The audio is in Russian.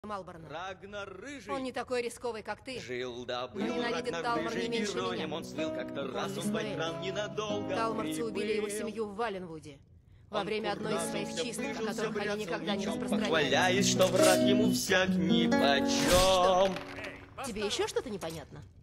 Малборна. Рагнар Рыжий. Он не такой рисковый, как ты. Жил-да-был Ненавидит Рагнар Талмор Рыжий не меньше героем. меня. Он всплыл как-то раз, он Смейль. поймал ненадолго. Талморцы убили его приплыл. семью в Валенвуде. Во Он время одной из своих курганился, чисток, о выжился, которых они бряцал никогда не мечом, распространяются. похваляясь, что враг ему всяк нипочем. Тебе еще что-то непонятно?